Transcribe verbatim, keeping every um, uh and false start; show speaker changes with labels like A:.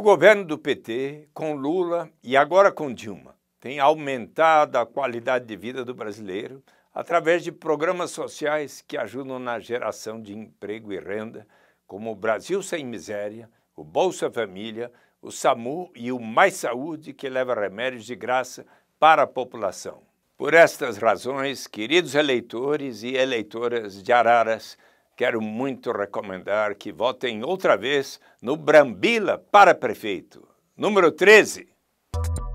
A: governo do P T, com Lula e agora com Dilma, tem aumentado a qualidade de vida do brasileiro através de programas sociais que ajudam na geração de emprego e renda, como o Brasil Sem Miséria, o Bolsa Família, o SAMU e o Mais Saúde, que leva remédios de graça para a população. Por estas razões, queridos eleitores e eleitoras de Araras, quero muito recomendar que votem outra vez no Brambila para prefeito, número treze.